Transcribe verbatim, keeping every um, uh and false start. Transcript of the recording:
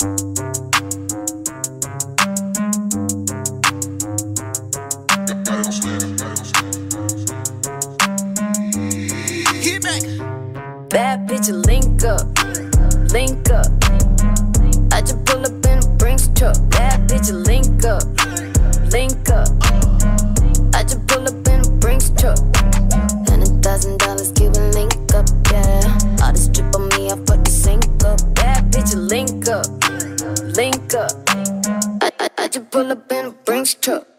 Bad bitch, link up, link up. I just pull up in a Brinks truck. Bad bitch, link up, link up. I just pull up in a Brinks truck. Hundred thousand dollars, give a link up, yeah. All this drip on me, I fuck the sink up. Bad bitch, link up, link up. I, I, I just pull up in a Brinks truck.